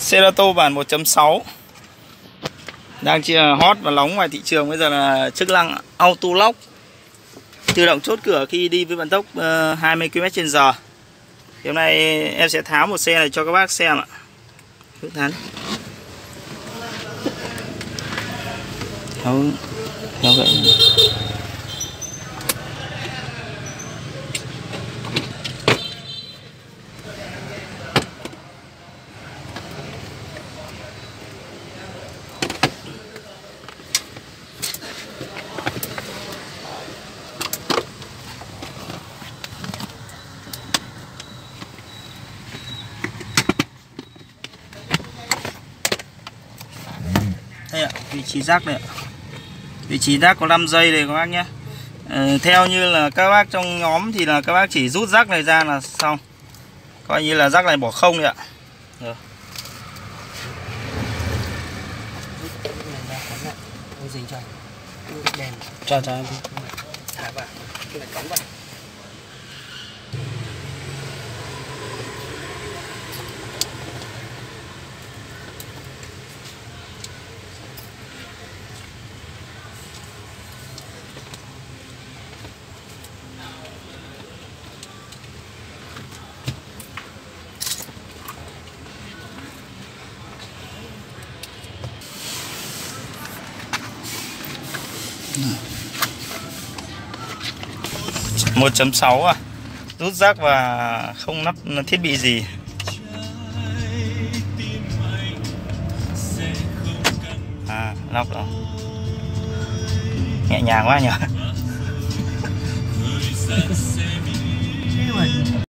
Cerato bản 1.6 đang hot và nóng ngoài thị trường bây giờ là chức năng auto lock, tự động chốt cửa khi đi với vận tốc 20 km/h. Hôm nay em sẽ tháo một xe này cho các bác xem ạ. Tháo vậy. Đây ạ, vị trí rắc này ạ. Vị trí rắc có 5 giây này các bác nhé. Theo như là các bác trong nhóm thì là các bác chỉ rút rắc này ra là xong. Coi như là rắc này bỏ không đấy ạ. Rồi. Cho em thả vào, cái này cắm vào. Một 1.6 à, rút rác và không lắp thiết bị gì. Lắp rồi, nhẹ nhàng quá nhỉ.